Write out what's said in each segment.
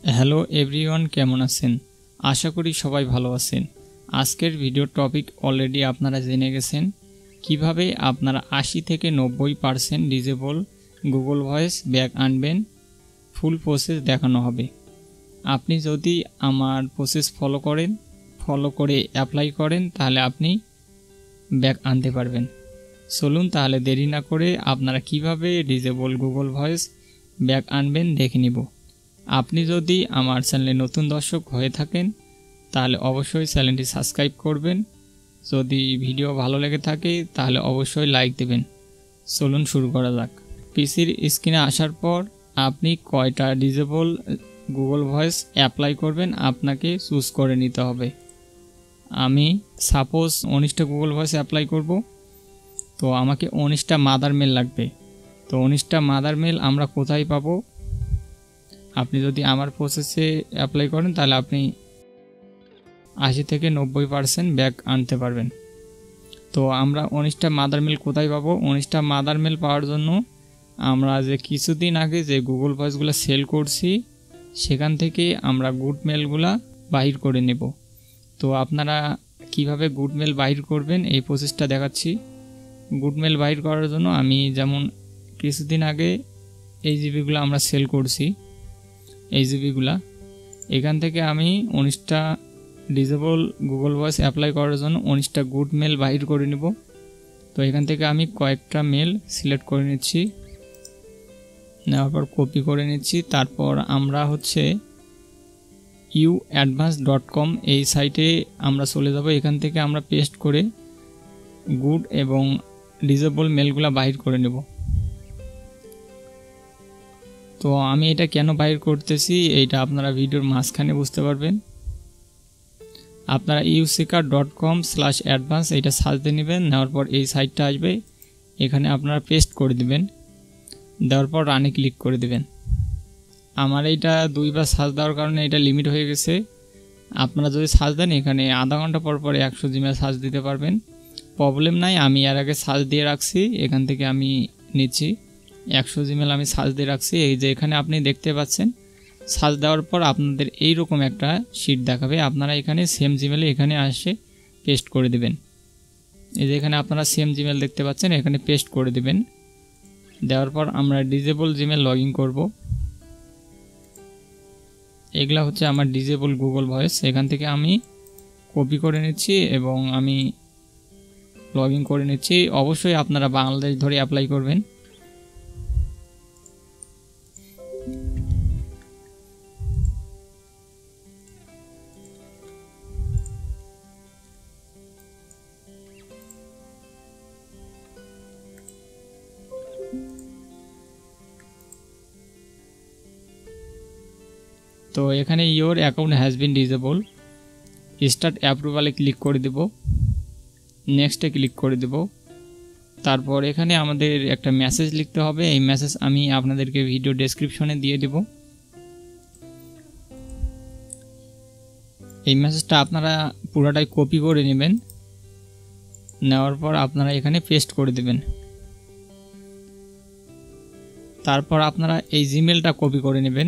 Hello everyone, কেমন আছেন? আশা করি সবাই ভালো আছেন। আজকের ভিডিও টপিক অলরেডি আপনারা জেনে গেছেন। কিভাবে আপনারা 80 থেকে 90% ডিজেবল গুগল ভয়েস ব্যাক আনবেন, ফুল প্রসেস দেখানো হবে। আপনি যদি আমার প্রসেস ফলো করে অ্যাপ্লাই করেন তাহলে আপনি ব্যাক আনতে পারবেন। চলুন তাহলে দেরি না করে আপনারা কিভাবে ডিজেবল গুগল ভয়েস ব্যাক আনবেন দেখে নিব। আপনি যদি আমার চ্যানেলে নতুন দর্শক হয়ে থাকেন তাহলে অবশ্যই চ্যানেলটি সাবস্ক্রাইব করবেন। যদি ভিডিও ভালো লেগে থাকে তাহলে অবশ্যই লাইক দেবেন। চলুন শুরু করা যাক। পিসির স্ক্রিনে আসার পর আপনি কয়টা ডিজেবল গুগল ভয়েস অ্যাপ্লাই করবেন আপনাকে চুজ করে নিতে হবে। আমি সাপোজ 19টা গুগল ভয়েস অ্যাপ্লাই করব, তো আমাকে 19টা মাদার মেল লাগবে। তো 19টা মাদার মেল আমরা কোথায় পাবো? আপনি যদি আমার প্রসেসে অ্যাপ্লাই করেন তাহলে আপনি 80 থেকে 90% ব্যাক আনতে পারবেন। তো আমরা 19টা মাদার মেল কোথায় পাবো? 19টা মাদার মেল পাওয়ার জন্য আমরা যে কিছুদিন আগে যে গুগল ভয়েসগুলো সেল করছি সেখান থেকে আমরা গুড মেলগুলা বাহির করে নেব। তো আপনারা কিভাবে গুড মেল বাহির করবেন এই প্রসেসটা দেখাচ্ছি। গুড মেল বাহির করার জন্য আমি যেমন কিছুদিন আগে এই জিবিগুলো আমরা সেল করছি, এই জিবিগুলা এখান থেকে আমি 19টা ডিজেবল গুগল ভয়েস অ্যাপ্লাই করার জন্য 19টা গুড মেল বাহির করে নেব। তো এখান থেকে আমি কয়েকটা মেল সিলেক্ট করে নিচ্ছি, নেওয়ার পর কপি করে নিচ্ছি। তারপর আমরা uadvance.com এই সাইটে আমরা চলে যাব। এখান থেকে আমরা পেস্ট করে গুড এবং ডিজেবল মেলগুলা বাহির করে নেব। তো আমি এটা কেন বাইর করতেছি এইটা আপনারা ভিডিওর মাঝখানে বুঝতে পারবেন। আপনারা useeker.com/advance এইটা সার্চ দিয়ে নেবেন, নেওয়ার পর এই সাইটটা আসবে। এখানে আপনারা পেস্ট করে দিবেন, দেওয়ার পর রানে ক্লিক করে দিবেন। আমার এইটা 2বার সার্চ দেওয়ার কারণে এটা লিমিট হয়ে গেছে। আপনারা যদি সার্চ দেন এখানে আধা ঘন্টা পর পর 100 জিমেল সার্চ দিতে পারবেন, প্রবলেম নাই। আমি এর আগে সার্চ দিয়ে রাখছি, এখান থেকে আমি নিচ্ছি 100 জিমেল আমি সার্চ দিয়ে রাখছি। এই যে এখানে আপনি দেখতে পাচ্ছেন সার্চ দেওয়ার পর আপনাদের এইরকম একটা শিট দেখাবে। আপনারা এখানে সেম জিমেলে এখানে আসে পেস্ট করে দিবেন। এই যে এখানে আপনারা সেম জিমেল দেখতে পাচ্ছেন, এখানে পেস্ট করে দিবেন। দেওয়ার পর আমরা ডিজেবল জিমেল লগ ইন করবো। এগুলা আমার ডিজেবল গুগল ভয়েস। এখান থেকে আমি কপি করে নিচ্ছি এবং আমি লগ ইন করে নিচ্ছি। অবশ্যই আপনারা বাংলাদেশ ধরে অ্যাপ্লাই করবেন। তো এখানে your account has been disable, start অ্যাপ্রুভালে ক্লিক করে দেব, নেক্সটে ক্লিক করে দেব। তারপর এখানে আমাদের একটা মেসেজ লিখতে হবে। এই মেসেজ আমি আপনাদেরকে ভিডিও ডেসক্রিপশনে দিয়ে দেব। এই মেসেজটা আপনারা পুরোটাই কপি করে নেবেন, নেওয়ার পর আপনারা এখানে পেস্ট করে দেবেন। তারপর আপনারা এই জিমেলটা কপি করে নেবেন।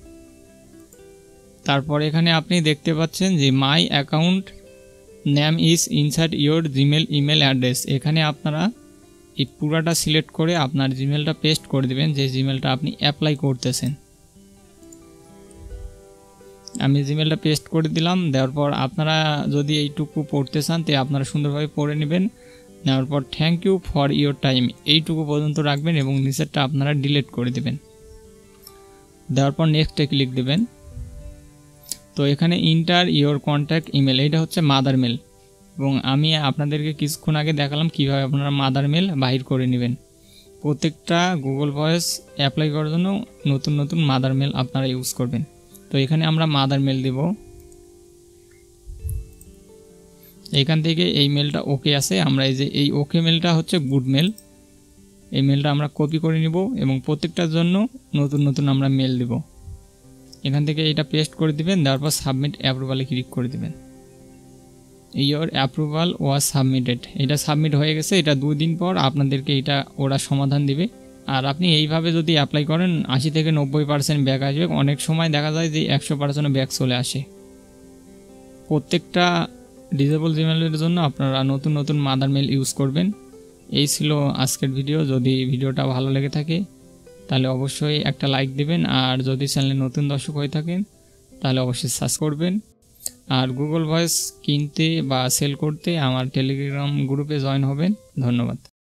তারপর এখানে আপনি দেখতে পাচ্ছেন যে my account name is inside your Gmail email address. এখানে আপনারা এই পুরাটা সিলেক্ট করে আপনার জিমেলটা পেস্ট করে দেবেন, যে জিমেলটা আপনি অ্যাপ্লাই করতেছেন। আমি জিমেলটা পেস্ট করে দিলাম। দেওয়ার পর আপনারা যদি এইটুকু পড়তে চান তো আপনারা সুন্দরভাবে পড়ে নেবেন। নেওয়ার পর thank you for your time এইটুকু পর্যন্ত রাখবেন এবং নিচেরটা আপনারা ডিলিট করে দেবেন। দেওয়ার পর নেক্সটে ক্লিক দেবেন। তো এখানে ইন্টার ইয়োর কন্ট্যাক্ট ইমেল, এইটা মাদার মেল এবং আমি আপনাদেরকে কিছুক্ষণ আগে দেখালাম কিভাবে আপনারা মাদার মেল বাহির করে নেবেন। প্রত্যেকটা গুগল ভয়েস অ্যাপ্লাই করার জন্য নতুন নতুন মাদার মেল আপনারা ইউজ করবেন। তো এখানে আমরা মাদার মেল দেব। এখান থেকে এই মেলটা ওকে আছে, আমরা এই ওকে মেলটা গুড মেল। এই মেলটা আমরা কপি করে নিব এবং প্রত্যেকটার জন্য নতুন নতুন আমরা মেল দেব। এখান থেকে এটা পেস্ট করে দিবেন, দেওয়ার পর সাবমিট অ্যাপ্রুভালে ক্লিক করে দিবেন। ইয়োর অ্যাপ্রুভাল ওয়াজ সাবমিটেড, এটা সাবমিট হয়ে গেছে। এটা 2 দিন পর আপনাদেরকে এটা ওরা সমাধান দিবে, আর আপনি এইভাবে যদি অ্যাপ্লাই করেন 80 থেকে 90% ব্যাক আসবে। অনেক সময় দেখা যায় যে 100% ব্যাক চলে আসে। প্রত্যেকটা ডিসেবল জিমেলের জন্য আপনারা নতুন নতুন মাদার মেল ইউজ করবেন। এই ছিল আজকের ভিডিও। যদি ভিডিওটা ভালো লেগে থাকে তাহলে অবশ্যই একটা লাইক দিবেন, আর যদি চ্যানেলে নতুন দর্শক হয়ে থাকেন তাহলে অবশ্যই সাবস্ক্রাইব করবেন। আর গুগল ভয়েস কিনতে বা সেল করতে আমার টেলিগ্রাম গ্রুপে জয়েন হবেন। ধন্যবাদ।